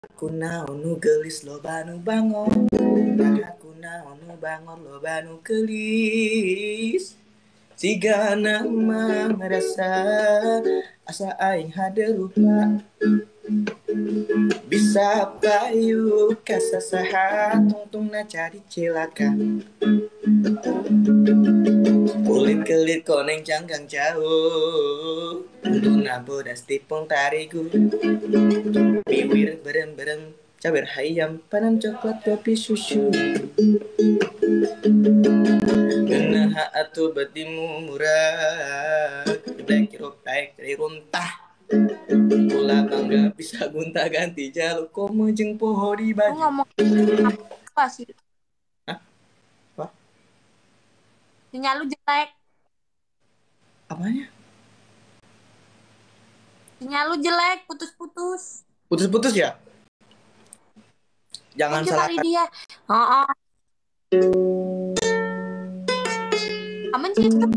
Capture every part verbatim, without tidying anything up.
Aku naon nu gelis loba nu bangor. Aku naon nu bangor loba nu gelis. Siga nama merasa asa aing hade lupa. Bisa payu kasasaha tungtungna cari cilaka. Kulit kelit koneng canggang jauh. Untungna bodas tipung tarigu. Biwir berem-berem caber hayam panam coklat kopi susu. Genaha atuh betimu murah. Black rock baik dari runtah. Pula bangga bisa gunta ganti jaluk komo jeung poho di baju. Lu ngomong apa sih? Hah? Apa? Sinyal lu jelek. Apanya? Sinyal lu jelek, putus-putus. Putus-putus ya? Jangan Thank you salah. kali dia. Heeh. Aman sih itu.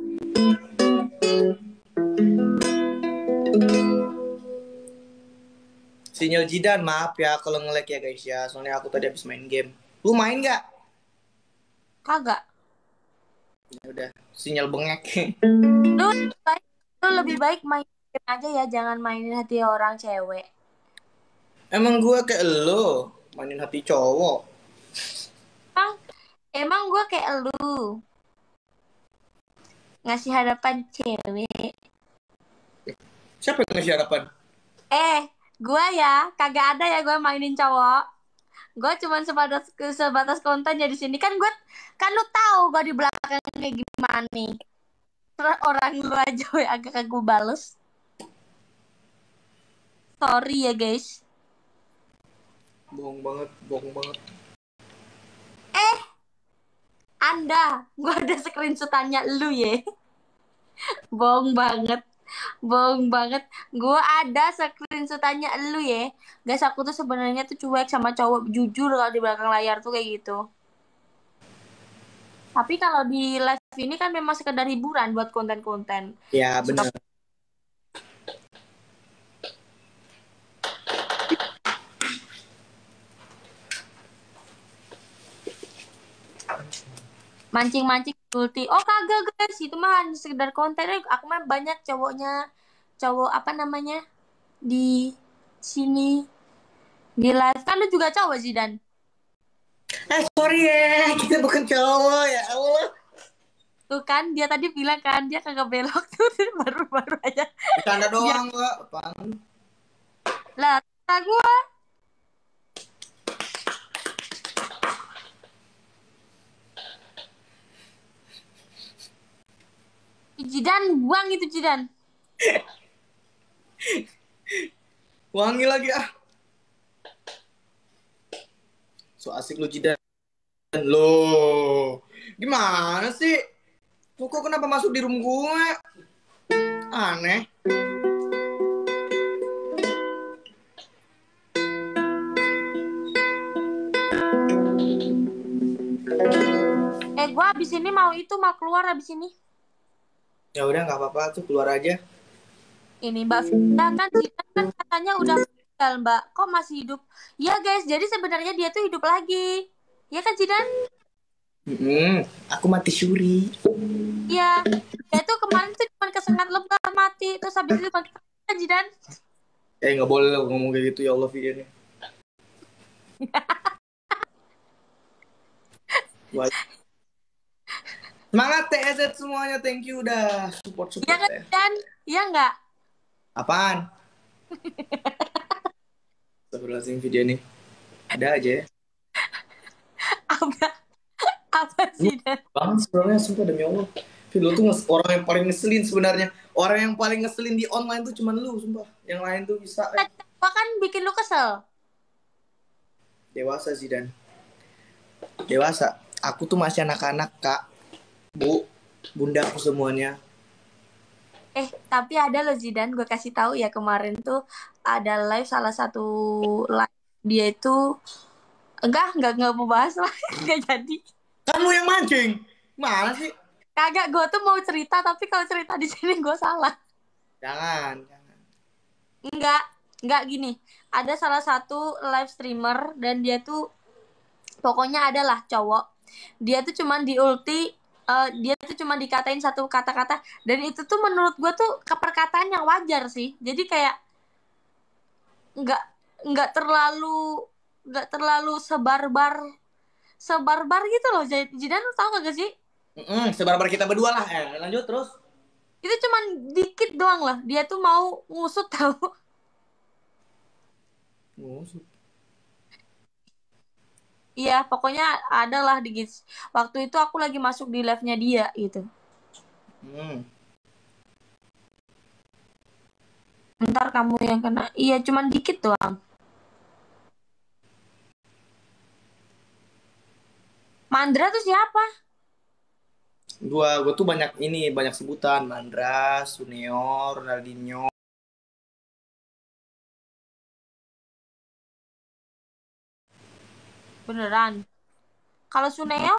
Sinyal Jidan, maaf ya kalau nge-lag ya guys ya. Soalnya aku tadi habis main game. Lu main nggak? Kagak. Ya udah, sinyal bengek. Lu lebih baik, lu lebih baik main game aja ya, jangan mainin hati orang cewek. Emang gue kayak elo, mainin hati cowok. Emang, emang gue kayak elu. Ngasih harapan cewek. Siapa yang ngasih harapan? Eh, gue ya, kagak ada ya gue mainin cowok. Gue cuman sebatas sebatas konten ya di sini kan gue kan lu tahu gue di belakang kayak gimana nih. Terus orang lu aja we agak gue bales. Sorry ya guys. Bohong banget, bohong banget. Eh, Anda, gue ada screenshotannya lu ya. Bohong banget. Bohong banget. Gue ada screenshotannya lu ya. Guys, aku tuh sebenarnya tuh cuek sama cowok, jujur kalau di belakang layar tuh kayak gitu. Tapi kalau di live ini kan memang sekedar hiburan buat konten-konten. Ya benar. Mancing-mancing ulti. Oh kagak guys, itu mah hanya sekedar konten. Aku mah banyak cowoknya, cowok apa namanya di sini di live kan lu juga cowok Zidan. Eh sorry ya, kita bukan cowok ya Allah. Tuh kan dia tadi bilang kan dia kagak belok tuh baru-baru aja. Bercanda doang kok. Apaan? Lah, kata gua. Jidan, buang itu Jidan. Wangi lagi ah. So asik lu Jidan. Loh, gimana sih? Lu kok kenapa masuk di room gue? Aneh. Eh, gua abis ini mau itu mau keluar abis ini. Ya udah nggak apa-apa tuh keluar aja. Ini Mbak Vita kan Jidan kan katanya udah meninggal Mbak. Kok masih hidup? Ya guys, jadi sebenarnya dia tuh hidup lagi. Ya kan Jidan? Hmm, aku mati suri. Iya. Dia tuh kemarin tuh cuma kesengat lebah mati. Terus habis itu kan Jidan. Eh nggak boleh lo ngomong kayak gitu ya Allah videonya. Semangat T S Z semuanya, thank you udah support support. Iya kan Jidan? Iya nggak? Apaan? Astagfirullahaladzim video nih. Ada aja ya. Apa? Apa Jidan? Bang sebenarnya sumpah demi Allah. Lo tuh orang yang paling ngeselin sebenarnya. Orang yang paling ngeselin di online tuh cuman lu sumpah. Yang lain tuh bisa. Eh. Apa kan bikin lu kesel? Dewasa Zidan. Dewasa. Aku tuh masih anak-anak kak. Bu, bunda aku semuanya. Eh, tapi ada loh Zidan, gue kasih tahu ya kemarin tuh ada live salah satu live dia itu enggak enggak enggak mau bahas lah, enggak jadi. Kan lu yang mancing. Mana sih? Kagak, gue tuh mau cerita tapi kalau cerita di sini gue salah. Jangan, jangan. Enggak, enggak gini. ada salah satu live streamer dan dia tuh pokoknya adalah cowok. Dia tuh cuman di ulti, eh, dia tuh cuma dikatain satu kata-kata dan itu tuh menurut gue tuh keperkataan yang wajar sih. Jadi kayak nggak nggak terlalu nggak terlalu sebarbar sebarbar gitu loh. Jidan lu tau gak sih? Mm-mm, sebarbar kita berdua lah. Eh, lanjut terus. Itu cuman dikit doang lah. Dia tuh mau ngusut tahu. Oh, Iya, pokoknya ada lah di Giz. Waktu itu aku lagi masuk di live-nya dia gitu. hmm. Ntar kamu yang kena. Iya, cuman dikit doang. Mandra tuh siapa? Gua gua tuh banyak ini, banyak sebutan. Mandra, Suneor, Ronaldinho. Beneran. Kalau Suneo,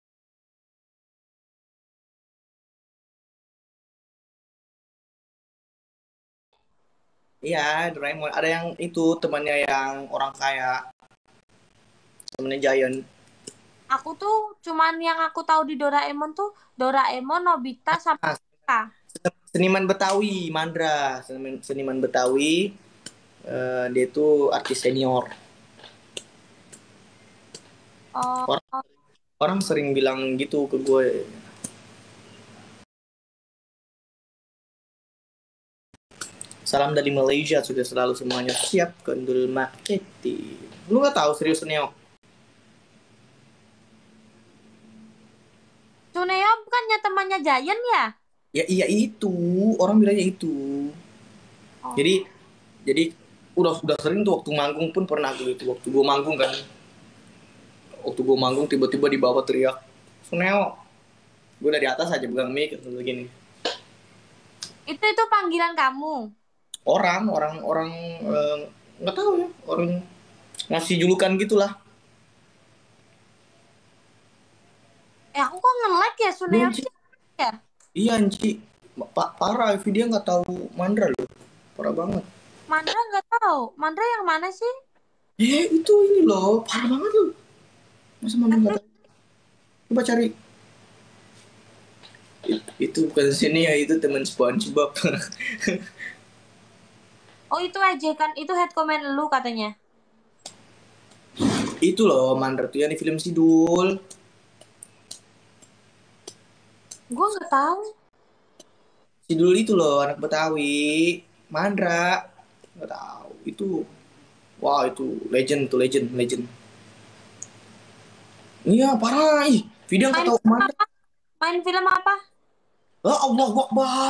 Iya, Doraemon. Ada yang itu temannya yang orang kaya, temannya Giant. aku tuh cuman yang aku tahu di Doraemon tuh Doraemon, Nobita, sama Ah, Ika. seniman Betawi, Mandra, seniman, seniman Betawi. Eh, dia itu artis senior. Oh, Orang, orang sering bilang gitu ke gue. Salam dari Malaysia, sudah selalu semuanya siap kendul marketing. Lu nggak tahu serius Neo? Suneo bukannya temannya Giant ya? Ya iya itu, orang bilangnya itu. Oh, Jadi jadi udah udah sering tuh waktu manggung pun pernah gue itu waktu gue manggung kan. Waktu gue manggung tiba-tiba di bawah teriak, Suneo. Gue dari atas aja pegang mic terus gini. itu itu panggilan kamu. Orang orang orang eh, nggak tahu ya orang ngasih julukan gitulah. Eh, aku kok nge-like ya Iya Suneo Ci, tuh ya? iya Ci, Pak parah, dia nggak tahu Mandra loh, parah banget. Mandra nggak tahu. Mandra yang mana sih? Eh itu ini loh, parah banget loh. Masa Mandra nggak tahu? Coba cari. It- itu bukan sini ya, itu teman SpongeBob. Oh, itu aja kan. Itu head comment lu katanya. Itu loh Mandra tuh yang di film Sidul. Gue nggak tahu. Sidul itu loh anak Betawi. Mandra nggak tahu itu. Wah itu legend tuh, legend legend. Iya parah ih. Video nggak Main tahu film Mandra. apa? Main film apa? Ah Allah Akbar.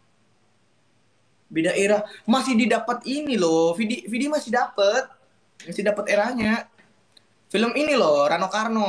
Beda era masih didapat ini loh. Video video masih dapat. Masih dapat eranya. Film ini loh Rano Karno.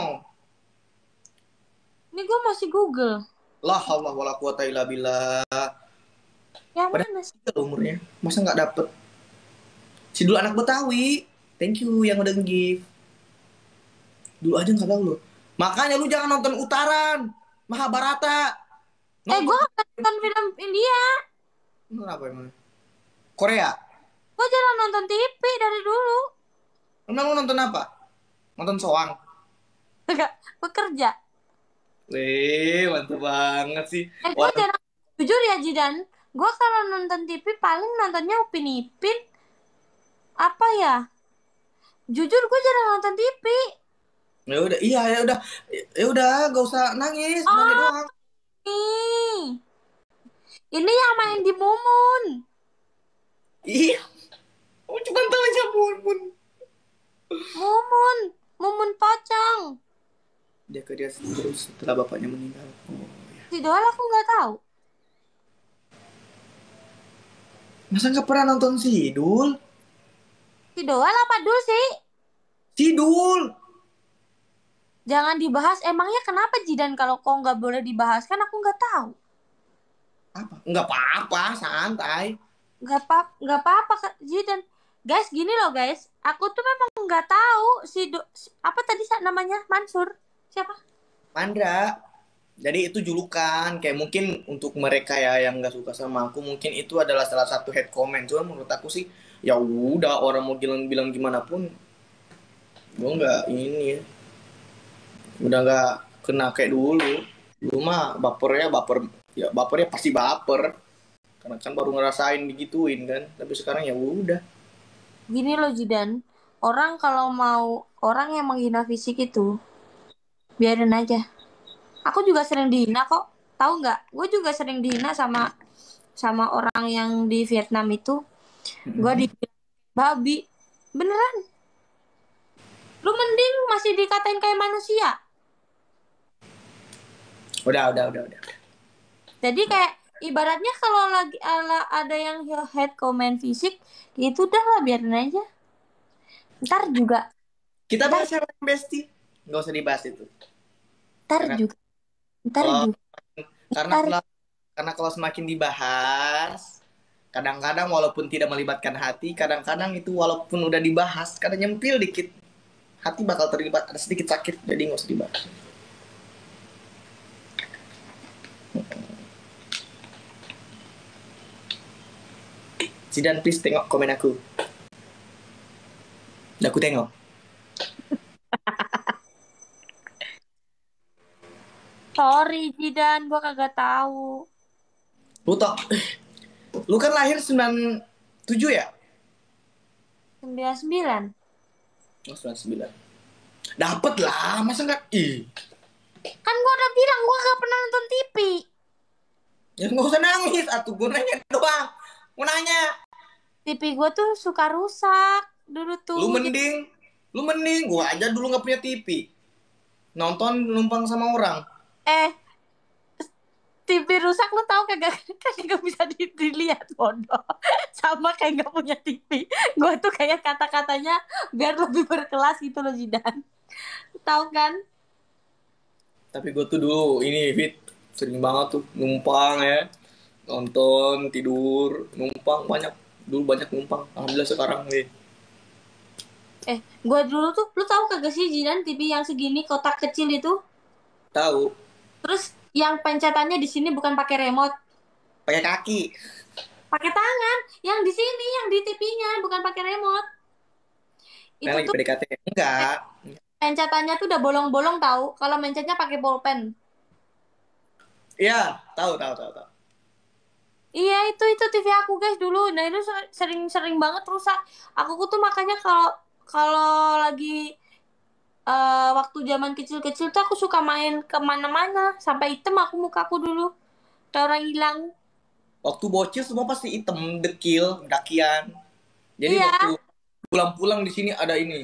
Ini gue masih Google. Lah Allah wala quwata illa billah. Yang Padahal mana sih? tiga loh umurnya. Masa nggak dapet? Si dulu anak Betawi. Thank you yang udah nge-give. Dulu aja nggak tahu loh. Makanya lu jangan nonton Utaran, Mahabharata. Eh, gue Nonton nonton film India. nonton apa emang? Korea. Gue jarang nonton T V dari dulu. Emang lu nonton apa? Nonton Soang. Enggak, bekerja. Eh, mantap banget sih. Eh, gue Wah, jarang. Jujur ya, Jidan. Gue kalau nonton T V paling nontonnya Upin Ipin. Apa ya? Jujur gue jarang nonton T V. ya udah, iya ya udah, ya udah, gak usah nangis, nanya Oh, doang. nih. Ini yang main di Mumun. Iya, oh cuma tahu aja pun pun. Mumun. Mumun pocong. Dia ke dia terus setelah bapaknya meninggal. Oh, ya. Si Doel aku nggak tahu. Masa nggak pernah nonton Sidul? Si Doel apa dulu sih? Sidul. Jangan dibahas. Emangnya kenapa Jidan kalau kok nggak boleh dibahas? Kan aku nggak tahu. Apa? Nggak apa-apa, santai. Nggak apa nggak apa-apa Kak Jidan. Guys, gini loh guys. Aku tuh memang nggak tahu si, Do- si- apa tadi sa- namanya Mansur. Siapa? Mandra. Jadi itu julukan, kayak mungkin untuk mereka ya yang nggak suka sama aku, mungkin itu adalah salah satu head comment. Cuma menurut aku sih, Ya udah, orang mau bilang bilang gimana pun, gue nggak ini ya, udah nggak kena kayak dulu. Dulu mah bapernya baper, ya bapernya pasti baper, karena kan baru ngerasain digituin kan. Tapi sekarang ya udah. Gini loh Jidan, orang kalau mau orang yang menghina fisik itu biarin aja. Aku juga sering dihina kok. Tahu nggak? Gue juga sering dihina sama sama orang yang di Vietnam itu. Gue di Mm-mm. babi. Beneran. Lu mending masih dikatain kayak manusia. Udah, udah, udah, udah. Jadi kayak ibaratnya kalau lagi ala- ada yang head comment fisik, gitu dah lah biarin aja. Ntar juga, Kita ntar, bahas yang lain, Besti. Nggak usah dibahas itu. ntar Karena juga, ntar kalau juga, karena ntar. kalau karena kalau semakin dibahas, kadang-kadang walaupun tidak melibatkan hati, kadang-kadang itu walaupun udah dibahas, kadang nyempil dikit, hati bakal terlibat, ada sedikit sakit, jadi nggak usah dibahas. Zidan, please tengok komen aku. Udah aku tengok. Sorry Jidan, gua kagak tahu. Lu tau, lu kan lahir sembilan tujuh ya? sembilan sembilan. Oh, sembilan sembilan. Dapet lah, masa nggak? Ih, Kan gua udah bilang gua gak pernah nonton T V. ya nggak usah nangis, atuh gue nanya doang. Mau nanya, T V gua tuh suka rusak dulu lu tuh. Jadi, mending, lu mending, gua aja dulu nggak punya T V, nonton numpang sama orang. eh, T V rusak lu tahu kagak? Kan gak bisa di- dilihat bodoh. Sama kayak gak punya T V. Gua tuh kayak kata-katanya biar lebih berkelas gitu loh Jidan. Tahu kan? Tapi gue tuh dulu ini fit sering banget tuh numpang ya, nonton tidur numpang banyak, dulu banyak numpang. Alhamdulillah sekarang nih Eh, gua dulu tuh, lu tahu kagak sih Jidan T V yang segini kotak kecil itu? tahu, Terus yang pencetannya di sini bukan pakai remote, pakai kaki. pakai tangan. Yang di sini, yang di T V-nya bukan pakai remote. Nah Itu lagi tuh P D K T enggak? pencetannya tuh udah bolong-bolong tahu. Kalau mencetnya pakai bolpen. Iya, tahu tahu tahu tahu. Iya itu itu T V aku guys dulu. Nah itu sering-sering banget rusak. Aku tuh makanya kalau kalau lagi eh, waktu zaman kecil-kecil tuh aku suka main kemana-mana sampai hitam aku mukaku dulu. Kayak orang hilang. Waktu bocil semua pasti hitam, dekil, dakian. Jadi Iya. waktu pulang-pulang di sini ada ini,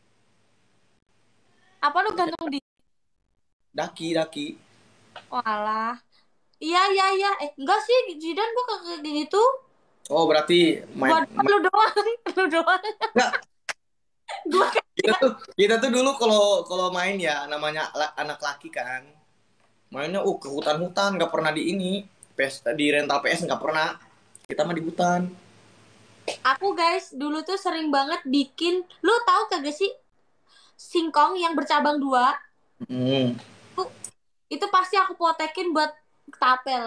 Apa lu gantung di? daki daki. Walah. Iya iya iya. Eh enggak sih Jidan gua kayak gitu. Oh berarti Gua main, lu doang, lu doang. enggak. Gua Kita kayak tuh kita tuh dulu kalau kalau main ya namanya la- anak laki kan, mainnya uh ke hutan-hutan, nggak pernah di ini P S, di rental P S nggak pernah, kita mah di hutan. aku guys dulu tuh sering banget bikin. Lu tahu kagak sih singkong yang bercabang dua? Hmm. Tuh, itu pasti aku potekin buat tapel.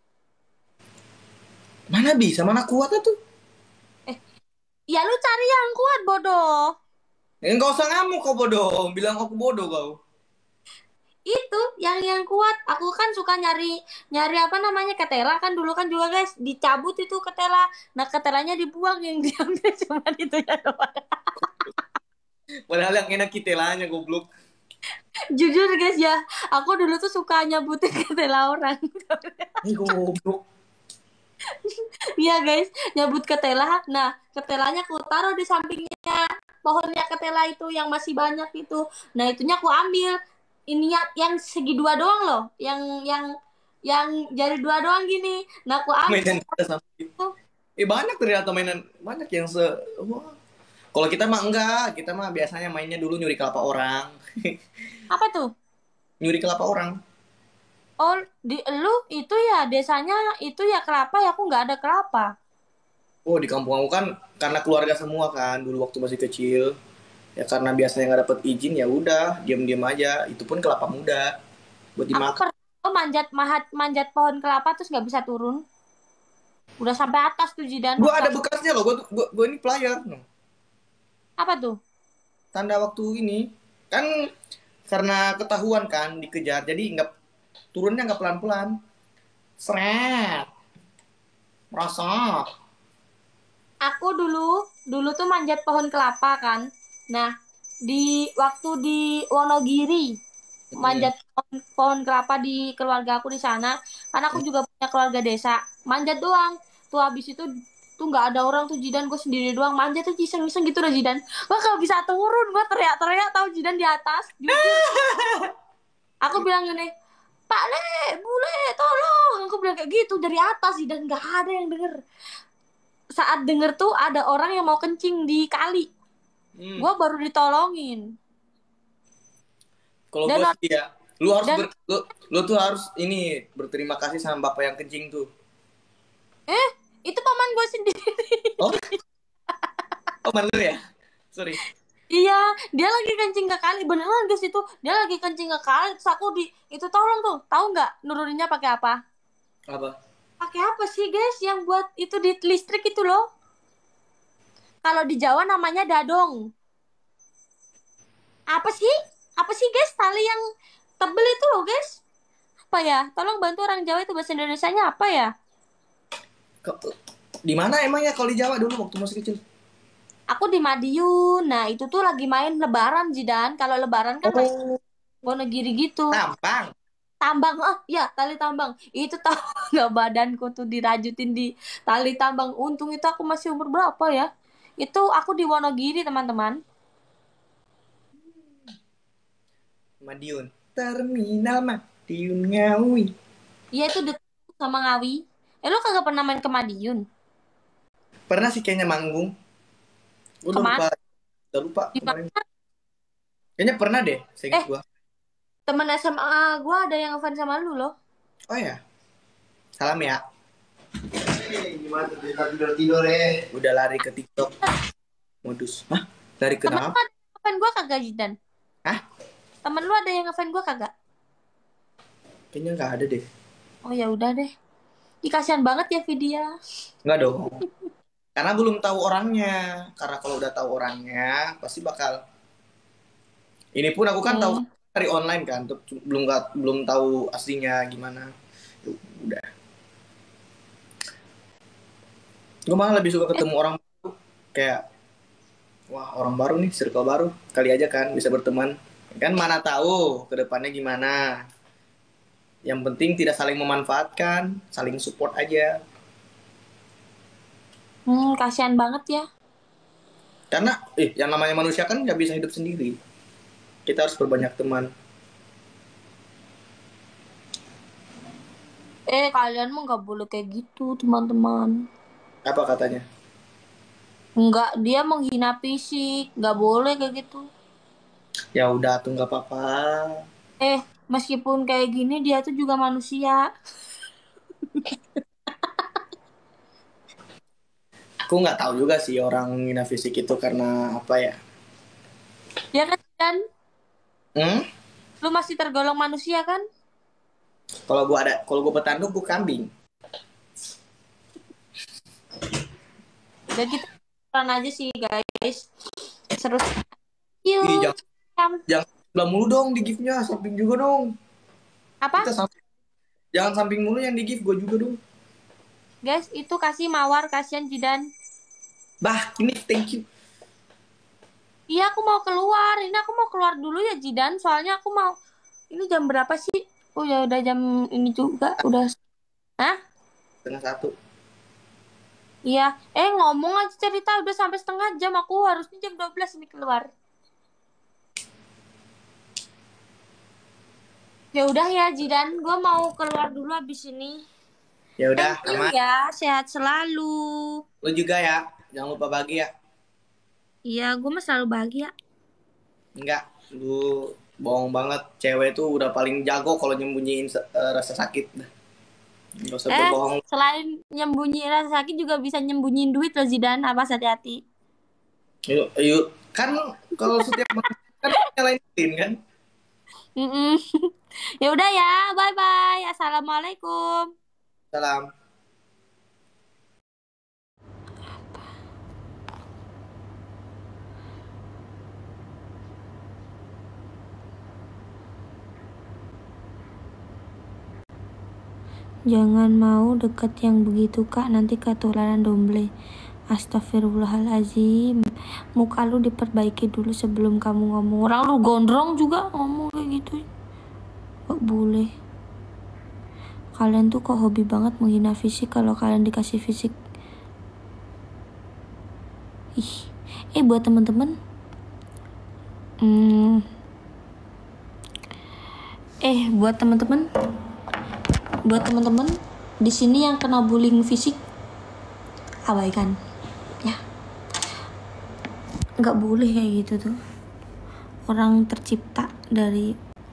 Mana bisa, mana kuatnya tuh. Eh, ya lu cari yang kuat bodoh. Eh, nggak usah ngamuk kau bodoh, bilang aku bodoh kau. Itu yang yang kuat. Aku kan suka nyari nyari apa namanya ketela kan dulu kan juga guys dicabut itu ketela. Nah ketelanya dibuang yang diambil cuma itu ya doang. Padahal yang enak kitelanya goblok. Jujur guys ya, aku dulu tuh suka nyabutin ketela orang. Ih goblok. Iya guys, nyabut ketela. Nah, ketelanya aku taruh di sampingnya pohonnya ketela itu yang masih banyak itu. Nah, itunya aku ambil. Ini yang, yang segi dua doang loh, yang yang yang jari dua doang gini. Nah, aku ambil Mainan kita sama. Eh banyak ternyata mainan, banyak yang se wah. Kalau kita mah enggak, kita mah biasanya mainnya dulu nyuri kelapa orang. apa tuh? Nyuri kelapa orang. Oh, di lu itu ya desanya itu ya kelapa ya aku nggak ada kelapa. Oh di kampung aku kan karena keluarga semua kan dulu waktu masih kecil. Ya karena biasanya nggak dapet izin ya udah diam-diam aja. Itu pun kelapa muda buat Aku dimakan. pernah manjat mahat manjat pohon kelapa terus nggak bisa turun. Udah sampai atas tuh Zidane. Gue ada bekasnya loh, gue gue gue ini player. No. Apa tuh? Tanda waktu ini kan karena ketahuan kan dikejar, jadi nggak turunnya nggak pelan-pelan. Seret, merasa. Aku dulu, dulu tuh manjat pohon kelapa kan. Nah, di waktu di Wonogiri, Hmm. manjat pohon, pohon kelapa di keluarga aku di sana. Karena aku juga punya keluarga desa. Manjat doang. Tuh habis itu tuh nggak ada orang tuh Jidan, gue sendiri doang manjat tuh iseng-iseng gitu udah Jidan. Wah kalau bisa turun, gue teriak-teriak tahu Jidan di atas. Jujur, aku bilang gini, Pak Le, Bule, tolong. Aku bilang kayak gitu dari atas Jidan, nggak ada yang denger. Saat denger tuh ada orang yang mau kencing di kali. Hmm. Gue baru ditolongin. Kalau Dan gue sih ya, lu harus dan ber, lu, lu tuh harus ini berterima kasih sama bapak yang kencing tuh. eh itu paman gue sendiri. Oh, oh mana lu ya? Sorry. Iya, dia lagi kencing ke kali. Beneran guys itu, dia lagi kencing ke kali. Terus aku di itu tolong tuh, tahu nggak nuruninnya pakai apa? Apa? Pakai apa sih guys yang buat itu di listrik itu loh? Kalau di Jawa namanya dadong. Apa sih? Apa sih guys? Tali yang tebel itu loh guys. Apa ya? Tolong bantu orang Jawa itu bahasa Indonesianya apa ya? Ke- Di mana emangnya kalau di Jawa dulu waktu masih kecil? Aku di Madiun. Nah, itu tuh lagi main Lebaran, Jidan. Kalau Lebaran kan main Oh, Wonogiri gitu. tampang. Tambang, oh ya tali tambang. Itu tahu nggak badanku tuh dirajutin di tali tambang. Untung itu aku masih umur berapa ya? Itu aku di Wonogiri, teman-teman. Madiun. Terminal Madiun Ngawi. Iya itu deket sama Ngawi. Eh, lu kagak pernah main ke Madiun? Pernah sih kayaknya manggung. Gue udah lupa, Kemana? udah lupa Di kemarin. mana? Kayaknya pernah deh, seinget Eh, gue. temen S M A gua ada yang ngefans sama lu loh. Oh ya, salam ya. Gimana tuh kita tidur tidur ya? Udah lari ke TikTok. Modus. Hah? Lari ke Temen lu nama? ada yang ngefans gua kagak, Jidan? Hah? Temen lu ada yang ngefans gua kagak? Kayaknya nggak ada deh. Oh ya udah deh. Ih, kasihan banget ya Vidya. Nggak dong. Karena belum tahu orangnya. Karena kalau udah tahu orangnya, pasti bakal. Ini pun aku kan tahu Hmm. dari online kan, tuh belum nggak belum tahu aslinya gimana. Ya udah. Gue malah lebih suka ketemu orang baru. Kayak, wah orang baru nih, circle baru. Kali aja kan bisa berteman. Kan mana tahu ke depannya gimana. Yang penting tidak saling memanfaatkan, saling support aja. Hmm, kasihan banget ya. Karena, eh, yang namanya manusia kan nggak bisa hidup sendiri. Kita harus berbanyak teman. Eh, kalian mah nggak boleh kayak gitu, teman-teman. Apa katanya? Enggak, dia menghina fisik. Nggak boleh kayak gitu. Ya udah tuh nggak apa-apa. Eh, meskipun kayak gini, dia tuh juga manusia. Aku nggak tahu juga sih orang hina fisik itu karena apa ya? Ya kan, Dan? Hmm? Lu masih tergolong manusia kan? Kalau gua ada, kalau gua petanduk gua kambing. Dan kita peran aja sih, guys. Seru. Ih, Yuk. jangan jangan sebelah mulu dong di gift-nya, samping juga dong. Apa? Kita samping, jangan samping mulu yang di gift gua juga dong. Guys, itu kasih mawar, kasihan Jidan. Bah, ini thank you. Iya, aku mau keluar. Ini aku mau keluar dulu ya, Jidan. Soalnya aku mau... Ini jam berapa sih? Oh ya udah jam ini juga. Udah. Hah? Setengah satu. Iya. Eh, ngomong aja cerita. Udah sampai setengah jam. Aku harusnya jam dua belas ini keluar. Ya udah ya, Jidan. Gue mau keluar dulu habis ini. Ya udah, Thank you aman. ya. Sehat selalu. Lu juga ya, jangan lupa bagi ya. Iya, gue mah selalu bahagia. Enggak, lu bohong banget. Cewek tuh udah paling jago kalau nyembunyiin uh, rasa sakit. Gak usah Eh, berbohong. selain nyembunyiin rasa sakit juga bisa nyembunyiin duit loh, Zidan. Apa hati-hati. Yuk, yuk. Kan kalau setiap manusia kan nyalain Tin kan. Mm-mm. Ya udah ya, bye bye. Assalamualaikum. Salam. Jangan mau dekat yang begitu kak, nanti ketularan domble. Astagfirullahalazim. Muka lu diperbaiki dulu sebelum kamu ngomong. Orang lu gondrong juga ngomong kayak gitu. Gak boleh. Kalian tuh kok hobi banget menghina fisik. Kalau kalian dikasih fisik, ih. Eh buat temen-temen, hmm, eh buat temen-temen, buat temen-temen di sini yang kena bullying fisik, abaikan, ya. Nggak boleh kayak gitu tuh. Orang tercipta dari.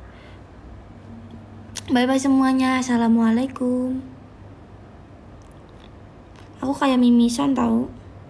Bye bye semuanya. Assalamualaikum. Aku kayak mimisan tahu.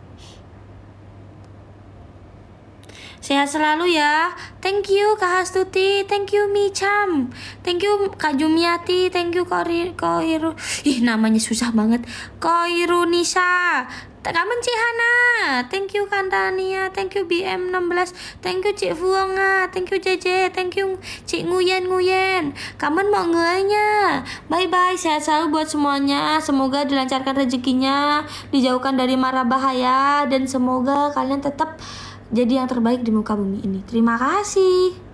Sehat selalu ya. Thank you Kak Hastuti. Thank you Micham. Thank you Kak Jumiati. Thank you Koiru. Ih namanya susah banget. Koiru Nisa. Kamen Cik Hana. Thank you Kandania. Thank you B M enam belas. Thank you Cik Fuonga. Thank you J J. Thank you Cik Nguyen Nguyen. Kamen mau ngenya. Bye bye. Sehat selalu buat semuanya. Semoga dilancarkan rezekinya, dijauhkan dari mara bahaya, dan semoga kalian tetap jadi yang terbaik di muka bumi ini. Terima kasih.